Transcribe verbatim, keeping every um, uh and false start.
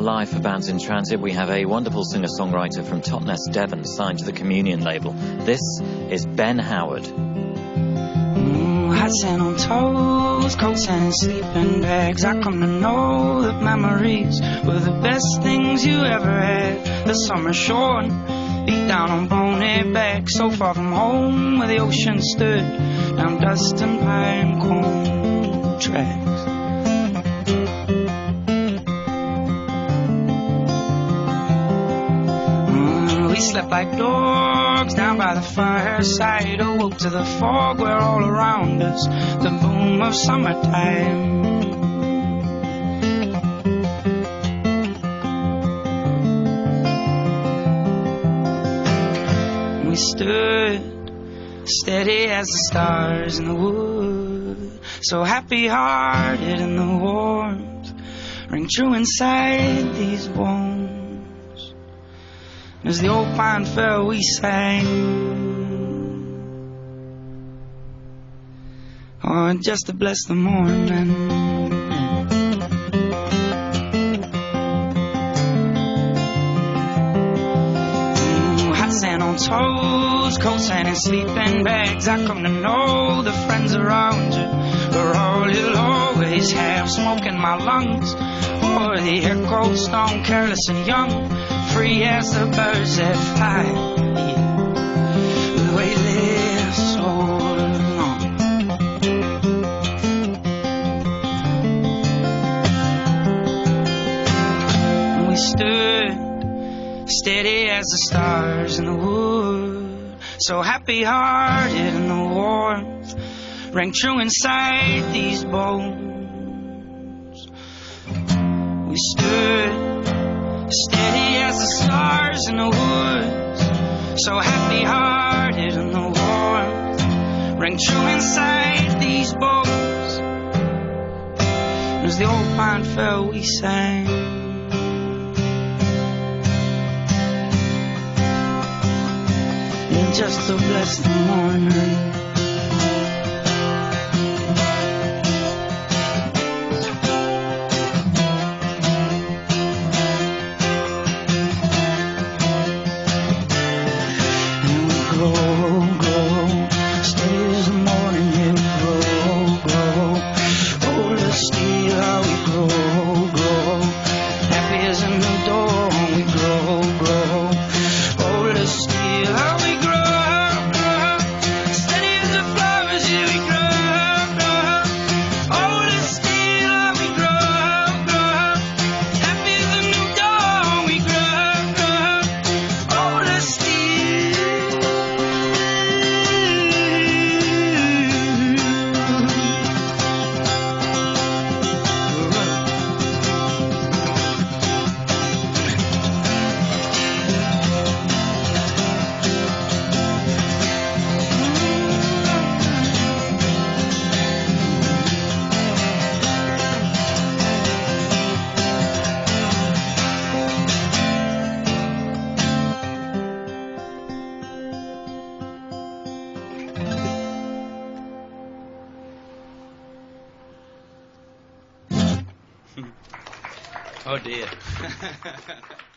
live for Bands in Transit. We have a wonderful singer-songwriter from Totnes, Devon, signed to the Communion label. This is Ben Howard. Mm, hot sand on toes, cold sand in sleeping bags. I come to know that memories were the best things you ever had. The summer short, beat down on bony back, so far from home where the ocean stood, down dust and pine cone tracks. We slept like dogs down by the fireside, awoke to the fog where all around us the boom of summertime. We stood steady as the stars in the wood, so happy-hearted in the warmth ring true inside these bones. As the old pine fell, we sang, oh, just to bless the morning. Mm, hot sand on toes, cold sand in sleeping bags. I come to know the friends around you are all you'll always have. Smoke in my lungs, or the air cold, stone, careless and young, free as the birds that fly, yeah. The way they so long. We stood steady as the stars in the wood, so happy-hearted in the warmth rang true inside these bones. We stood steady as the stars in the woods, so happy-hearted in the warmth rang true inside these bones. As the old pine fell, we sang, and just to bless the morning. Oh dear.